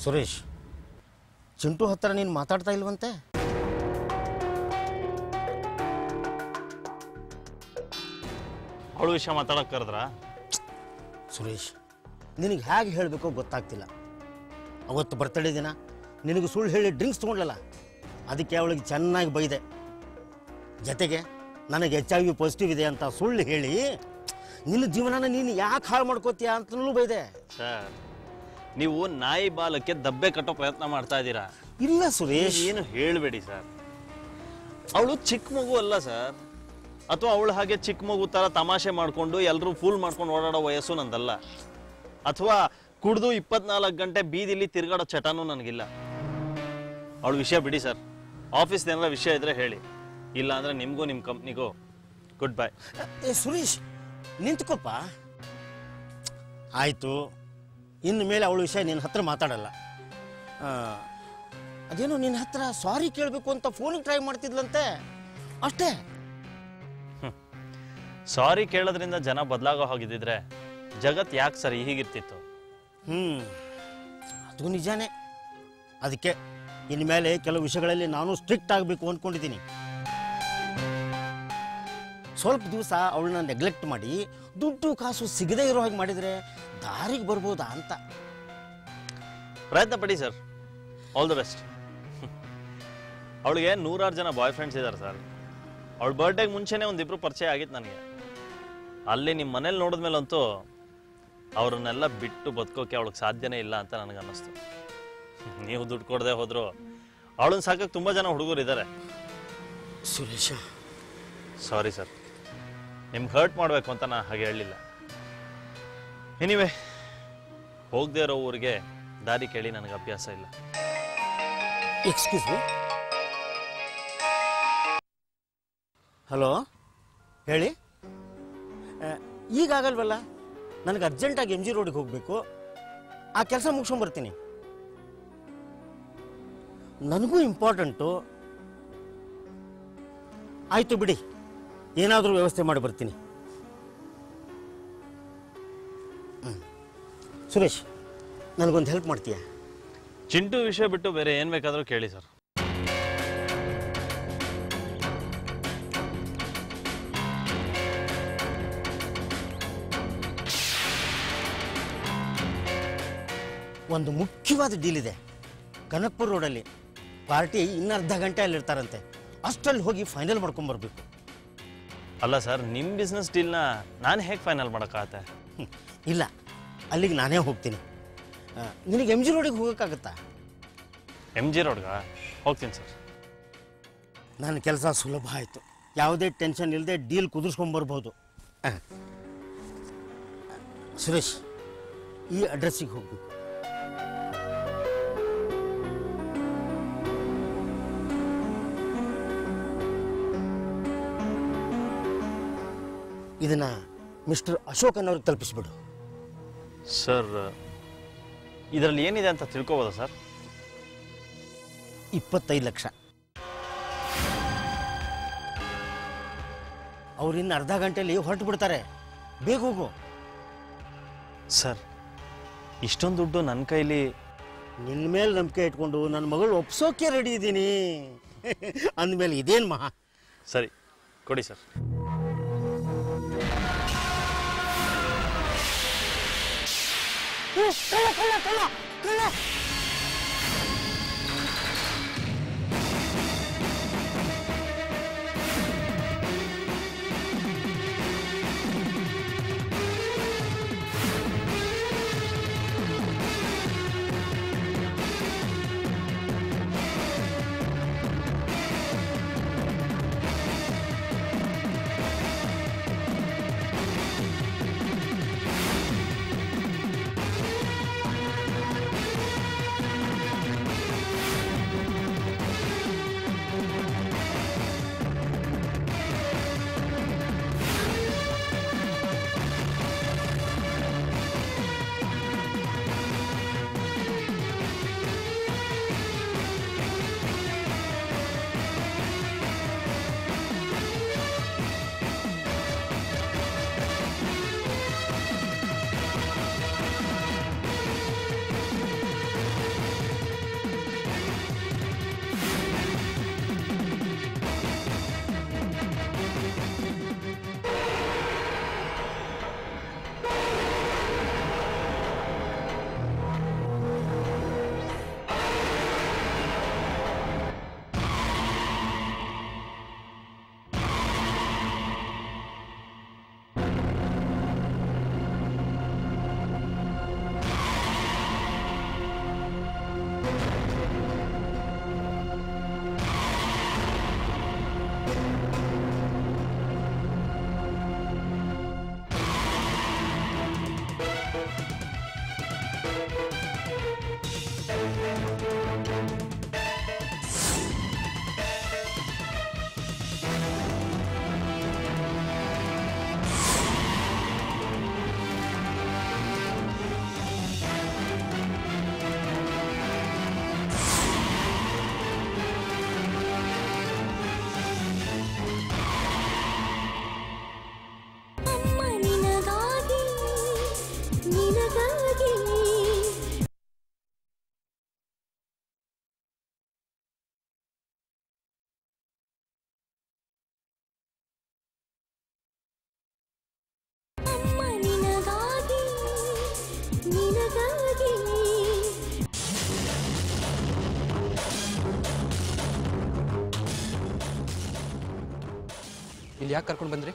ಸುರೇಶ್, ಚಿಂಟು ಹತ್ರ ನೀನು ಮಾತಾಡ್ತಾ ಇಲ್ವಂತೆ? ಅವಳು ವಿಷಯ ಮಾತಾಡಕ್ಕೆ ಕರೆದ್ರ? ಸುರೇಶ್, ನಿನಗೆ ಹೇಗೆ ಹೇಳಬೇಕೋ ಗೊತ್ತಾಗ್ತಿಲ್ಲ. ಅವತ್ತು ಬರ್ತಡೇ ದಿನ ನಿನಗೆ ಸುಳ್ಳು ಹೇಳಿ ಡ್ರಿಂಕ್ಸ್ ತೊಗೊಂಡ್ಲಲ್ಲ, ಅದಕ್ಕೆ ಅವಳಿಗೆ ಚೆನ್ನಾಗಿ ಬೈದೆ. ಜೊತೆಗೆ ನನಗೆ HIV ಪಾಸಿಟಿವ್ ಇದೆ ಅಂತ ಸುಳ್ಳು ಹೇಳಿ ನಿನ್ನ ಜೀವನನ ನೀನು ಯಾಕೆ ಹಾಳು ಮಾಡ್ಕೋತೀಯ ಅಂತಲೂ ಬೈದೆ. ಸರ್, ನೀವು ನಾಯಿ ಬಾಲಕ್ಕೆ ದಬ್ಬೆ ಕಟ್ಟೋ ಪ್ರಯತ್ನ ಮಾಡ್ತಾ ಇದ್ದೀರಾ. ಇಲ್ಲ ಸುರೇಶ್, ಏನು ಹೇಳಬೇಡಿ ಸರ್. ಅವಳು ಚಿಕ್ಕ ಮಗು ಅಲ್ಲ ಸರ್, ಅಥವಾ ಅವಳು ಹಾಗೆ ಚಿಕ್ಕ ಮಗು ಥರ ತಮಾಷೆ ಮಾಡಿಕೊಂಡು ಎಲ್ಲರೂ ಫೂಲ್ ಮಾಡ್ಕೊಂಡು ಓಡಾಡೋ ವಯಸ್ಸು ನಂದಲ್ಲ. ಅಥವಾ ಕುಡಿದು 24 ಗಂಟೆ ಬೀದಿಲಿ ತಿರುಗಾಡೋ ಚಟನೂ ನನಗಿಲ್ಲ. ಅವಳ ವಿಷಯ ಬಿಡಿ ಸರ್. ಆಫೀಸ್ ಏನಾರ ವಿಷಯ ಇದ್ರೆ ಹೇಳಿ, ಇಲ್ಲ ಅಂದರೆ ನಿಮಗೂ ನಿಮ್ಮ ಕಂಪ್ನಿಗೂ ಗುಡ್ ಬೈ. ಸುರೇಶ್, ನಿಂತ್ಕೊಪ್ಪ. ಆಯಿತು, ಇನ್ನು ಮೇಲೆ ಅವಳ ವಿಷಯ ನಿನ್ನ ಹತ್ರ ಮಾತಾಡಲ್ಲ. ಅದೇನೋ ನಿನ್ನ ಹತ್ರ ಸಾರಿ ಕೇಳಬೇಕು ಅಂತ ಫೋನಿಗೆ ಟ್ರೈ ಮಾಡ್ತಿದ್ಲಂತೆ, ಅಷ್ಟೇ. ಸಾರಿ ಕೇಳೋದ್ರಿಂದ ಜನ ಬದಲಾಗೋ ಹಾಗಿದ್ದಿದ್ರೆ ಜಗತ್ತು ಯಾಕೆ ಸರ್ ಹೀಗಿರ್ತಿತ್ತು? ಅದು ನಿಜಾನೇ. ಅದಕ್ಕೆ ಇನ್ಮೇಲೆ ಕೆಲವು ವಿಷಯಗಳಲ್ಲಿ ನಾನು ಸ್ಟ್ರಿಕ್ಟ್ ಆಗಬೇಕು ಅಂದ್ಕೊಂಡಿದ್ದೀನಿ. ಸ್ವಲ್ಪ ದಿವಸ ಅವಳನ್ನ ನೆಗ್ಲೆಕ್ಟ್ ಮಾಡಿ ದುಡ್ಡು ಕಾಸು ಸಿಗದೇ ಇರೋ ಹಾಗೆ ಮಾಡಿದರೆ ದಾರಿಗೆ ಬರ್ಬೋದಾ ಅಂತ ಪ್ರಯತ್ನ ಪಡಿ ಸರ್. All the best. ಅವಳಿಗೆ 100 ಜನ ಬಾಯ್ ಫ್ರೆಂಡ್ಸ್ ಇದ್ದಾರೆ ಸರ್. ಅವಳ ಬರ್ಡೇಗೆ ಮುಂಚೆನೇ ಒಂದಿಬ್ರು ಪರಿಚಯ ಆಗಿತ್ತು ನನಗೆ. ಅಲ್ಲಿ ನಿಮ್ಮ ಮನೇಲಿ ನೋಡಿದ್ಮೇಲಂತೂ ಅವ್ರನ್ನೆಲ್ಲ ಬಿಟ್ಟು ಬದುಕೋಕೆ ಅವಳಿಗೆ ಸಾಧ್ಯನೇ ಇಲ್ಲ ಅಂತ ನನಗೆ ಅನ್ನಿಸ್ತು. ನೀವು ದುಡ್ಡು ಕೊಡದೆ ಹೋದ್ರು ಅವಳನ್ನ ಸಾಕಕ್ಕೆ ತುಂಬ ಜನ ಹುಡುಗರು ಇದ್ದಾರೆ. ಸುರೇಶ, ಸಾರಿ ಸರ್, ನಿಮ್ಗೆ ಹರ್ಟ್ ಮಾಡಬೇಕು ಅಂತ ನಾನು ಹಾಗೆ ಹೇಳಲಿಲ್ಲ. ಎನಿವೆ, ಹೋಗದೆ ಇರೋ ಊರಿಗೆ ದಾರಿ ಕೇಳಿ ನನಗೆ ಅಭ್ಯಾಸ ಇಲ್ಲ. Excuse me. ಹಲೋ, ಹೇಳಿ. ಈಗಾಗಲ್ವಲ್ಲ, ನನಗೆ ಅರ್ಜೆಂಟಾಗಿ MG ರೋಡಿಗೆ ಹೋಗಬೇಕು. ಆ ಕೆಲಸ ಮುಗಿಸ್ಕೊಂಬರ್ತೀನಿ. ನನಗೂ ಇಂಪಾರ್ಟೆಂಟು. ಆಯಿತು ಬಿಡಿ, ಏನಾದರೂ ವ್ಯವಸ್ಥೆ ಮಾಡಿ ಬರ್ತೀನಿ. ಸುರೇಶ್, ನನಗೊಂದು ಹೆಲ್ಪ್ ಮಾಡ್ತೀಯಾ? ಚಿಂಟು ವಿಷಯ ಬಿಟ್ಟು ಬೇರೆ ಏನು ಬೇಕಾದರೂ ಕೇಳಿ ಸರ್. ಒಂದು ಮುಖ್ಯವಾದ ಡೀಲ್ ಇದೆ. ಕನಕ್ಪುರ ರೋಡಲ್ಲಿ ಪಾರ್ಟಿ ಇನ್ನೂ ಅರ್ಧ ಗಂಟೆ ಅಲ್ಲಿರ್ತಾರಂತೆ. ಅಷ್ಟರಲ್ಲಿ ಹೋಗಿ ಫೈನಲ್ ಮಾಡ್ಕೊಂಬರ್ಬೇಕು. ಅಲ್ಲ ಸರ್, ನಿಮ್ಮ ಬಿಸ್ನೆಸ್ ಡೀಲ್ನ ನಾನು ಹೇಗೆ ಫೈನಲ್ ಮಾಡೋಕ್ಕಾಗತ್ತೆ? ಇಲ್ಲ, ಅಲ್ಲಿಗೆ ನಾನೇ ಹೋಗ್ತೀನಿ. ನಿನಗೆ MG ರೋಡಿಗೆ ಹೋಗೋಕ್ಕಾಗತ್ತಾ? MG ರೋಡ್ಗೆ ಹೋಗ್ತೀನಿ ಸರ್. ನನ್ನ ಕೆಲಸ ಸುಲಭ ಆಯಿತು. ಯಾವುದೇ ಟೆನ್ಷನ್ ಇಲ್ಲದೆ ಡೀಲ್ ಕುದುರ್ಸ್ಕೊಂಬರ್ಬೋದು. ಸುರೇಶ್, ಈ ಅಡ್ರೆಸ್ಸಿಗೆ ಹೋಗ್ಬೇಕು. ಇದನ್ನು ಮಿಸ್ಟರ್ ಅಶೋಕನ್ ಅವ್ರಿಗೆ ತಲುಪಿಸ್ಬಿಡು. ಸರ್, ಇದರಲ್ಲಿ ಏನಿದೆ ಅಂತ ತಿಳ್ಕೊಬೋದಾ ಸರ್? 25 ಲಕ್ಷ. ಅವ್ರಿನ್ನು ಅರ್ಧ ಗಂಟೆಯಲ್ಲಿ ಹೊರಟು ಬಿಡ್ತಾರೆ. ಬೇಗ ಹೋಗು. ಸರ್, ಇಷ್ಟೊಂದು ದುಡ್ಡು ನನ್ನ ಕೈಲಿ? ನಿನ್ನ ಮೇಲೆ ನಂಬಿಕೆ ಇಟ್ಕೊಂಡು ನನ್ನ ಮಗಳು ಒಪ್ಸೋಕೆ ರೆಡಿ ಇದ್ದೀನಿ ಅಂದಮೇಲೆ ಇದೇನು ಮಹಾ. ಸರಿ, ಕೊಡಿ ಸರ್. ಕಳ್ಳ ಕಳ್ಳ ಕಳ್ಳ ಕಳ್ಳ. ಇಲ್ಲಿ ಯಾಕೆ ಕರ್ಕೊಂಡು ಬಂದ್ರಿ?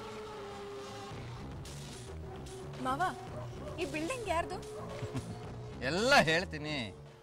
ಮಾವ, ಈ ಬಿಲ್ಡಿಂಗ್ ಯಾರ್ದು? ಎಲ್ಲ ಹೇಳ್ತೀನಿ.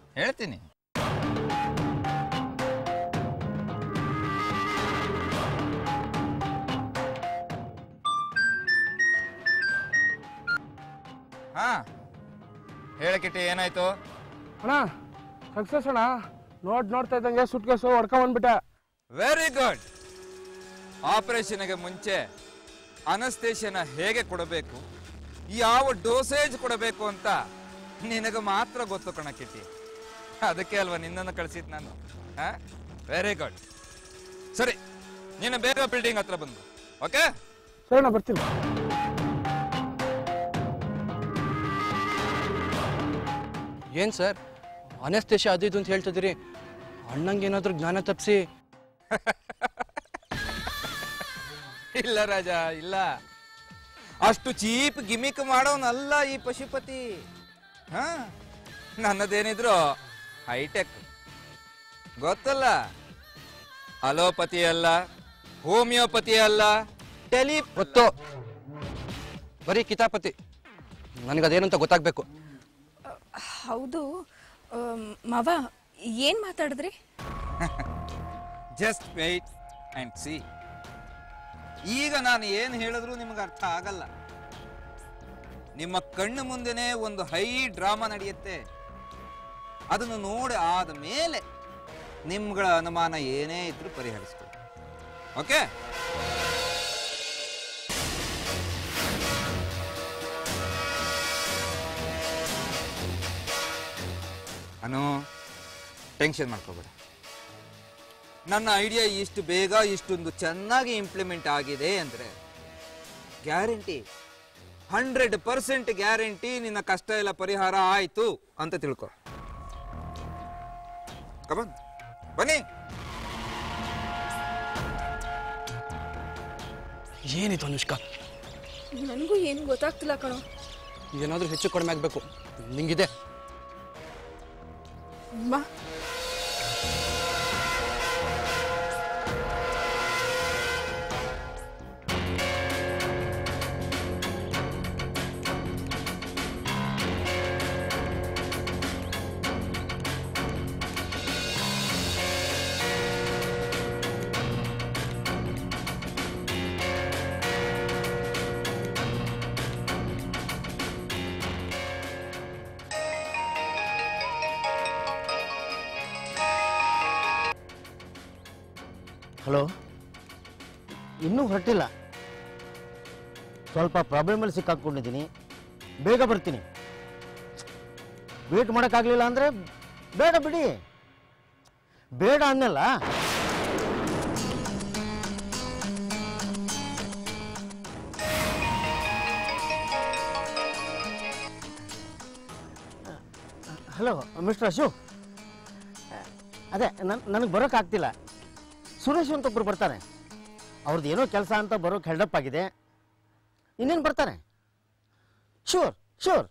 ಹಾ ಹೇಳಕಿಟ್ಟಿ, ಏನಾಯ್ತು? ಅಣ್ಣ ಸಕ್ಸಸ್ ಅಣ್ಣ. ನೋಡ್ತಾ ಇದ್ದಂಗೆ ಸುಟ್ಕೇಸು ಹೊಡ್ಕೊಂಡ್ಬಿಟ್ಟೆ. Very good. ಆಪರೇಷನ್ಗೆ ಮುಂಚೆ ಅನಸ್ತೇಷನ ಹೇಗೆ ಕೊಡಬೇಕು, ಯಾವ ಡೋಸೇಜ್ ಕೊಡಬೇಕು ಅಂತ ನಿನಗೆ ಮಾತ್ರ ಗೊತ್ತು ಕಣಕಿಟ್ಟಿ. ಅದಕ್ಕೆ ಅಲ್ವಾ ನಿನ್ನನ್ನು ಕಳಿಸಿದ್ ನಾನು. Very good. ಸರಿ, ನೀನು ಬೇಗ ಬಿಲ್ಡಿಂಗ್ ಹತ್ರ ಬಂದು. ಓಕೆ ಸರಿ ಅಣ್ಣ, ಬರ್ತೀನಿ. ಏನು ಸರ್ ಅನಸ್ತೇಶ ಅದು ಇದು ಅಂತ ಹೇಳ್ತಿದ್ದೀರಿ? ಅಣ್ಣಂಗೆ ಏನಾದರೂ ಜ್ಞಾನ ತಪ್ಪಿಸಿ? ಇಲ್ಲ ರಾಜ, ಇಲ್ಲ. ಅಷ್ಟು ಚೀಪ್ ಗಿಮಿಕ್ ಮಾಡೋನಲ್ಲ ಈ ಪಶುಪತಿ. ನನ್ನದೇನಿದ್ರು ಹೈಟೆಕ್ ಗೊತ್ತಲ್ಲ. ಅಲೋಪತಿ ಅಲ್ಲ, ಹೋಮಿಯೋಪತಿ ಅಲ್ಲ, ಗೊತ್ತು, ಬರೀ ಕಿತಾಪತಿ. ನನಗದೇನಂತ ಗೊತ್ತಾಗಬೇಕು. ಹೌದು ಮಾವ, ಏನ್ ಮಾತಾಡಿದ್ರಿ? Just wait and see. ಈಗ ನಾನು ಏನು ಹೇಳಿದ್ರು ನಿಮಗೆ ಅರ್ಥ ಆಗಲ್ಲ. ನಿಮ್ಮ ಕಣ್ಣು ಮುಂದೆನೆ ಒಂದು ಹೈ ಡ್ರಾಮಾ ನಡೆಯುತ್ತೆ. ಅದನ್ನು ನೋಡಿ ಆದ ಮೇಲೆ ನಿಮ್ಗಳ ಅನುಮಾನ ಏನೇ ಇದ್ರೂ ಪರಿಹರಿಸ್ಕೊಳ್ಳಿ. ಓಕೆ? ಅನು, ಟೆನ್ಷನ್ ಮಾಡ್ಕೋಬೇಡ. ನನ್ನ ಐಡಿಯಾ ಇಷ್ಟು ಬೇಗ ಇಷ್ಟೊಂದು ಚೆನ್ನಾಗಿ ಇಂಪ್ಲಿಮೆಂಟ್ ಆಗಿದೆ ಅಂದರೆ ಗ್ಯಾರಂಟಿ, 100% ಗ್ಯಾರಂಟಿ ನಿನ್ನ ಕಷ್ಟ ಎಲ್ಲ ಪರಿಹಾರ ಆಯ್ತು ಅಂತ ತಿಳ್ಕೊ. ಕಮನ್, ಬನ್ನಿ. ಏನಿದು ಅನುಷ್ಕಾ? ನನಗೂ ಏನು ಗೊತ್ತಾಗ್ತಿಲ್ಲ ಕಣೋ. ಏನಾದರೂ ಹೆಚ್ಚು ಕಡಿಮೆ ಆಗಬೇಕು. ನಿಂಗಿದೆ ಅಮ್ಮ, ಹಲೋ, ಇನ್ನೂ ಹೊರಟಿಲ್ಲ. ಸ್ವಲ್ಪ ಪ್ರಾಬ್ಲಮಲ್ಲಿ ಸಿಕ್ಕಾಕೊಂಡಿದ್ದೀನಿ. ಬೇಗ ಬರ್ತೀನಿ. ವೇಟ್ ಮಾಡೋಕ್ಕಾಗಲಿಲ್ಲ ಅಂದರೆ ಬೇಡ ಬಿಡಿ. ಬೇಡ ಅನ್ನಲ್ಲ. ಹಲೋ ಮಿಸ್ಟರ್ ಅಶೋಕ್, ಅದೇ ನನಗೆ ಬರೋಕ್ಕಾಗ್ತಿಲ್ಲ. ಸುರೇಶ್ ಅಂತ ಒಬ್ಬರು ಬರ್ತಾರೆ. ಅವ್ರದ್ದು ಏನೋ ಕೆಲಸ ಅಂತ ಬರೋಕ್ಕೆ ಹೆಲ್ಡಪ್ ಆಗಿದೆ. ಇನ್ನೇನು ಬರ್ತಾರೆ. Sure sure.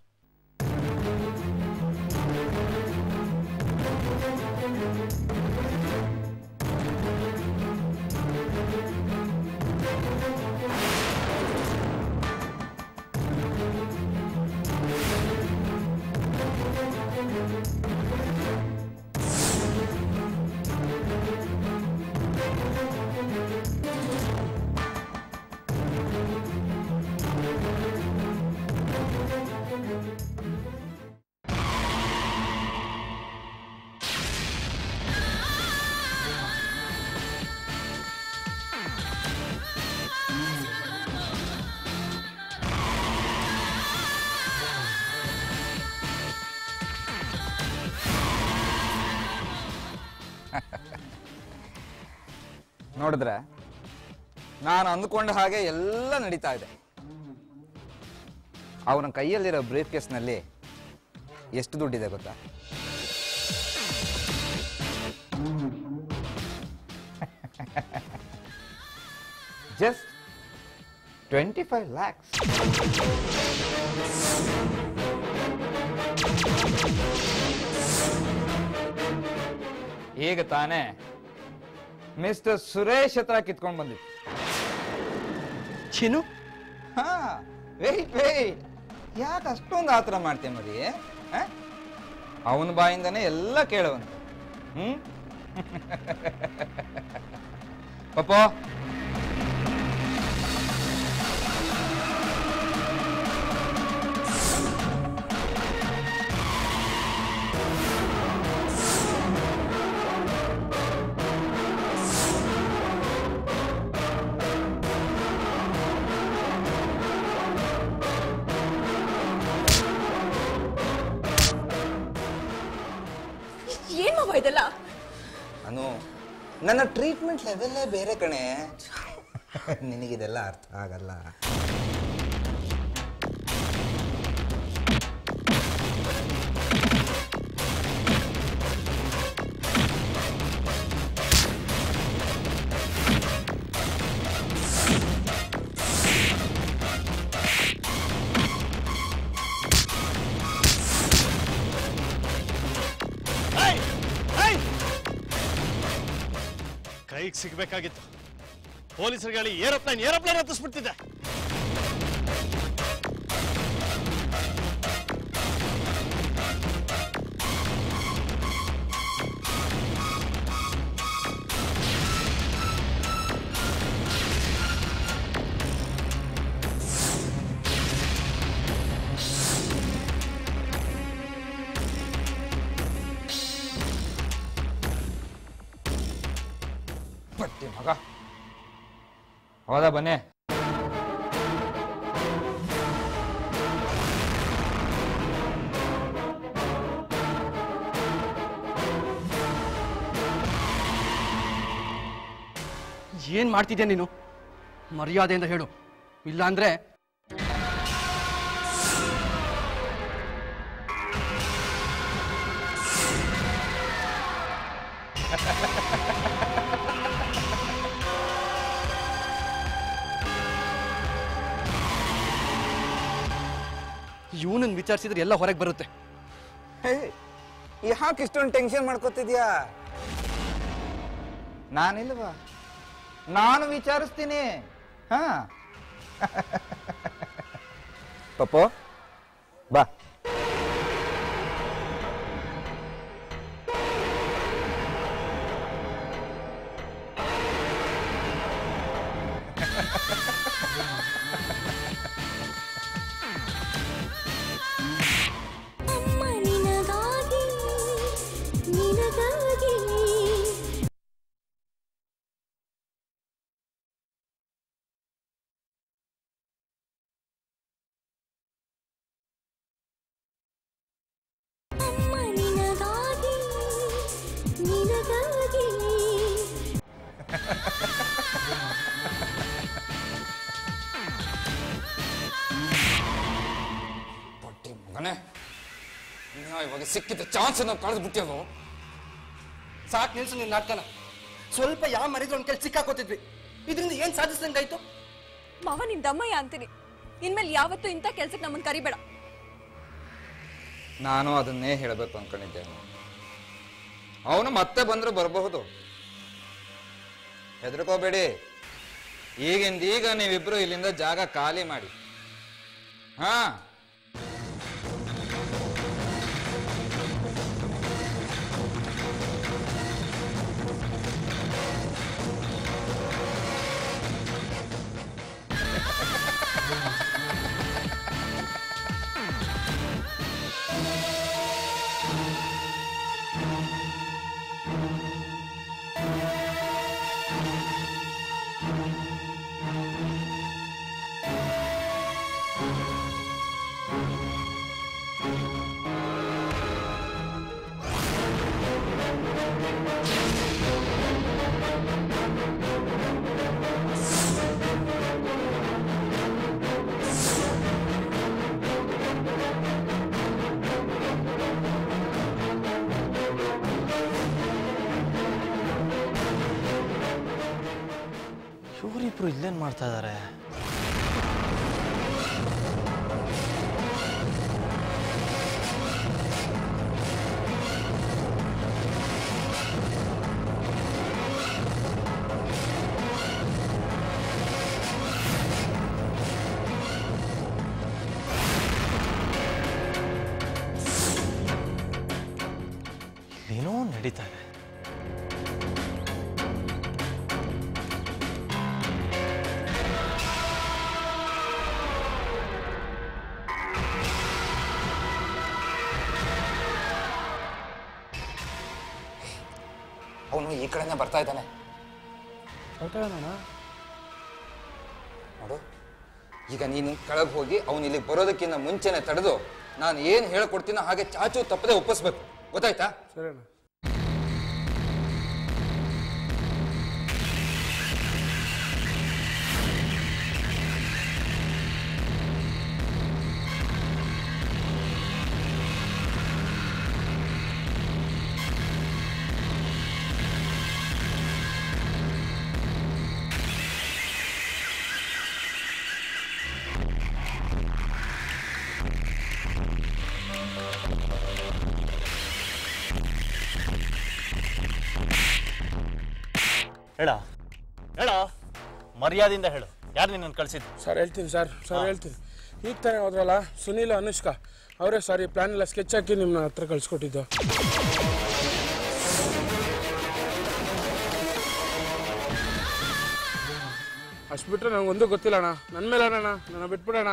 ನೋಡಿದ್ರೆ ನಾನು ಅಂದುಕೊಂಡ ಹಾಗೆ ಎಲ್ಲ ನಡೀತಾ ಇದೆ. ಅವನ ಕೈಯಲ್ಲಿರೋ ಬ್ರೀಫ್ ಕೇಸ್ನಲ್ಲಿ ಎಷ್ಟು ದುಡ್ಡಿದೆ ಗೊತ್ತಾ? Just 25 lakhs. ಈಗ ತಾನೇ ಮಿಸ್ಟರ್ ಸುರೇಶ್ ಹತ್ರ ಕಿತ್ಕೊಂಡು ಬಂದಿತ್ತು. ಚೀನು ಹಾ ವೆಯ್ಟ್ ಯಾಕೆ ಅಷ್ಟೊಂದು ಆತರ ಮಾಡ್ತೇ ಮರಿ ಅವನ ಬಾಯಿಂದನೇ ಎಲ್ಲ ಕೇಳುವಂತ ಪಾಪ ಏನ್ ಮಾವ ಇದೆಲ್ಲ? ಅನು ನನ್ನ ಟ್ರೀಟ್ಮೆಂಟ್ ಲೆವೆಲ್ಲೇ ಬೇರೆ ಕಣೆ. ನಿನಗಿದೆಲ್ಲ ಅರ್ಥ ಆಗಲ್ಲ. ಕೈಗೆ ಸಿಗ್ಬೇಕಾಗಿತ್ತು. ಪೊಲೀಸರುಗಳು ಏರೋಪ್ಲೇನ್ ಹತ್ತಿಸ್ಬಿಡ್ತಿದ್ದೆ. ಪಟ್ಟಿ ಮಗ ಹೌದಾ ಬನ್ನಿ. ಏನ್ ಮಾಡ್ತಿದ್ಯಾ ನೀನು? ಮರ್ಯಾದೆಯಿಂದ ಹೇಳು, ಇಲ್ಲ ಅಂದ್ರೆ ಇವನನ್ನು ವಿಚಾರಿಸಿದ್ರೆ ಎಲ್ಲ ಹೊರಗೆ ಬರುತ್ತೆ. ಯಾಕೆ ಇಷ್ಟೊಂದು ಟೆನ್ಷನ್ ಮಾಡ್ಕೋತಿದ್ಯಾ? ನಾನಿಲ್ವಾ, ನಾನು ವಿಚಾರಿಸ್ತೀನಿ. ಹಾ ಪಪ್ಪು ಬಾ. ಅಮ್ಮ ನಿನಗಾಗಿ ನಿನಗಾಗಿ ಅಮ್ಮ ನಿನಗಾಗಿ ನಿನಗಾಗಿ ಪಟ್ಟಿ ಮಗನೇ, ಇವಾಗ ಸಿಕ್ಕಿದ ಚಾನ್ಸ್ ನಾವು ಕಳೆದ್ಬಿಟ್ಟಿಯದು. ಸಾಕು ನಿಲ್ಸು ನಿನ್ನ ನಾಟಕನ. ಸ್ವಲ್ಪ ಯಾವ ಮರಿದ್ರು ಒಂದ್ ಕೈ ಸಿಕ್ಕಾಕೋತಿದ್ವಿ. ಇದರಿಂದ ಏನ್ ಸಾಧಿಸ್ದಂಗಾಯ್ತು? ಮಾವ ನಿಮ್ ದಮ್ಮಯ್ಯ ಅಂತೀನಿ. ಇನ್ಮೇಲೆ ಯಾವತ್ತೂ ಇಂಥ ಕೆಲ್ಸಕ್ಕೆ ನಮ್ಮನ್ನ ಕರಿಬೇಡ. ನಾನು ಅದನ್ನೇ ಹೇಳಬೇಕು ಅನ್ಕೊಂಡಿದ್ದೆ. ಅವನು ಮತ್ತೆ ಬಂದ್ರೆ ಬರಬಹುದು, ಹೆದರ್ಕೋಬೇಡಿ. ಈಗಿಂದೀಗ ನೀವಿಬ್ರು ಇಲ್ಲಿಂದ ಜಾಗ ಖಾಲಿ ಮಾಡಿ. ಹಾ ಇವರಿಬ್ರು ಇಲ್ಲೇನ್ ಮಾಡ್ತಾ ಇದಾರೆ? ನಡೀತಾ ಇದೆ. ಅವನು ಈ ಕಡೆನೇ ಬರ್ತಾ ಇದ್ದಾನೆ. ನೋಡು, ಈಗ ನೀನು ಕೆಳಗೆ ಹೋಗಿ ಅವನು ಇಲ್ಲಿಗೆ ಬರೋದಕ್ಕಿಂತ ಮುಂಚೆನೆ ತಡೆದು ನಾನು ಏನು ಹೇಳ್ಕೊಡ್ತೀನೋ ಹಾಗೆ ಚಾಚು ತಪ್ಪದೆ ಒಪ್ಪಿಸ್ಬೇಕು. ಗೊತ್ತಾಯ್ತಾ? ಸರಿ ಅಣ್ಣ. ಹೇಳ ಹೇಳ, ಮರ್ಯಾದೆಯಿಂದ ಹೇಳು, ಯಾರು ನಿನ್ನನ್ನು ಕಳಿಸಿದ್ದು? ಸರ್ ಹೇಳ್ತೀನಿ ಸರ್ ಹೇಳ್ತೀನಿ. ಈಗ ತಾನೇ ಹೋದ್ರಲ್ಲ ಸುನೀಲ್ ಅನುಷ್ಕಾ, ಅವರೇ ಸಾರಿ ಪ್ಲಾನ್ ಎಲ್ಲ ಸ್ಕೆಚ್ ಹಾಕಿ ನಿಮ್ಮ ಹತ್ರ ಕಳಿಸ್ಕೊಟ್ಟಿದ್ದು. ಅಷ್ಟು ಬಿಟ್ಟರೆ ನನಗೊಂದು ಗೊತ್ತಿಲ್ಲ ಅಣ್ಣ. ನನ್ನ ಮೇಲೆ ಅಣ್ಣ, ನನ್ನ ಬಿಟ್ಬಿಡೋಣ.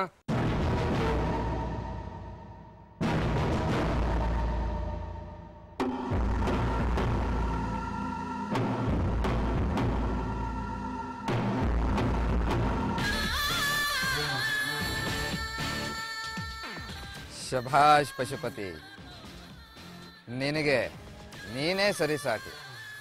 ಶಭಾಷ್ ಪಶುಪತಿ, ನಿನಗೆ ನೀನೇ ಸರಿ ಸಾಟಿ.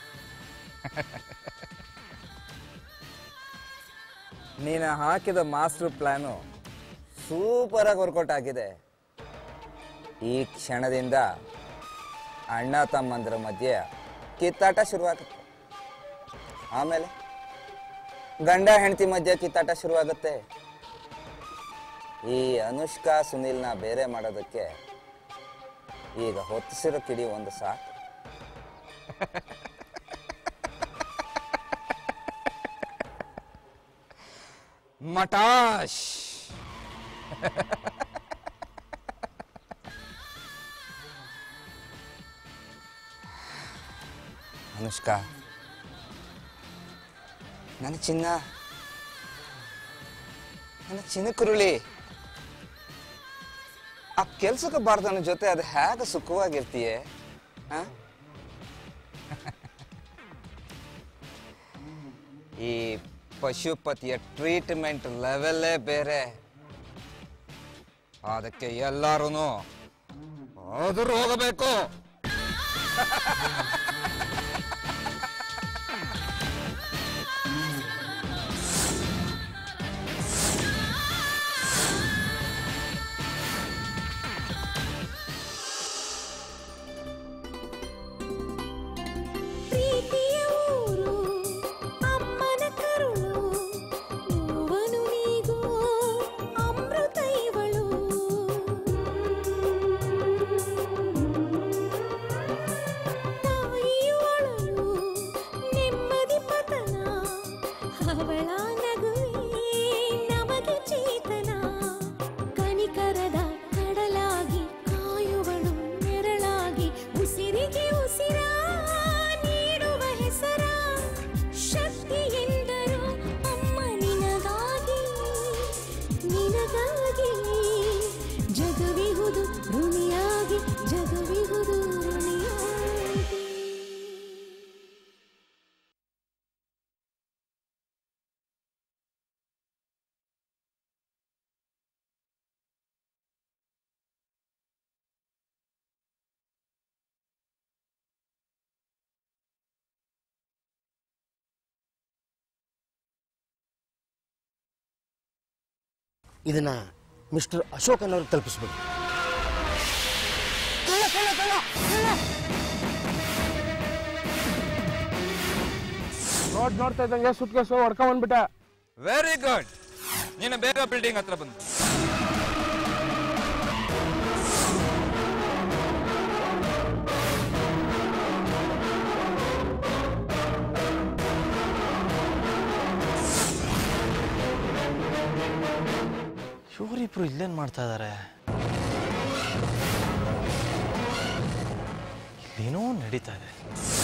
ನೀನು ಹಾಕಿದ ಮಾಸ್ಟರ್ ಪ್ಲಾನು ಸೂಪರಾಗಿ ವರ್ಕೌಟ್ ಆಗಿದೆ. ಈ ಕ್ಷಣದಿಂದ ಅಣ್ಣ ತಮ್ಮಂದ್ರ ಮಧ್ಯೆ ಕಿತ್ತಾಟ ಶುರುವಾಗುತ್ತೆ. ಆಮೇಲೆ ಗಂಡ ಹೆಂಡತಿ ಮಧ್ಯೆ ಕಿತ್ತಾಟ ಶುರುವಾಗುತ್ತೆ. ಈ ಅನುಷ್ಕಾ ಸುನೀಲ್ನ ಬೇರೆ ಮಾಡೋದಕ್ಕೆ ಈಗ ಹೊತ್ತಿಸಿರೋ ಕಿಡಿ ಒಂದು ಸಾಕು. ಮಟಾಶ್. ಅನುಷ್ಕಾ, ನನ್ನ ಚಿನ್ನ, ನನ್ನ ಚಿನ್ನಕುರುಳಿ, ಆ ಕೆಲ್ಸಕ್ಕೆ ಬಾರ್ದನ ಜೊತೆ ಅದು ಹೇಗೆ ಸುಖವಾಗಿರ್ತೀಯೇ? ಈ ಪಶುಪತಿಯ ಟ್ರೀಟ್ಮೆಂಟ್ ಲೆವೆಲ್ಲೇ ಬೇರೆ. ಅದಕ್ಕೆ ಎಲ್ಲರೂ ಆದರೂ ಹೋಗಬೇಕು. ಇದನ್ನ ಮಿಸ್ಟರ್ ಅಶೋಕ್ ಅನ್ನೋರಿಗೆ ತಲುಪಿಸ್ಬಿಡಿ. ನೋಡ್ತಾ ಇದ್ದಂಗೆ ಸುಟ್ಕೇಸು ಹೊಡ್ಕೊಂಡ್ಬಂದ್ಬಿಟ್ಟ. Very good. ನೀನು ಬೇಗ ಬಿಲ್ಡಿಂಗ್ ಹತ್ರ ಬಂದು. ಇವರಿಬ್ರು ಇಲ್ಲೇನು ಮಾಡ್ತಾ ಇದ್ದಾರೆ? ಏನೋ ನಡೀತಾ ಇದೆ.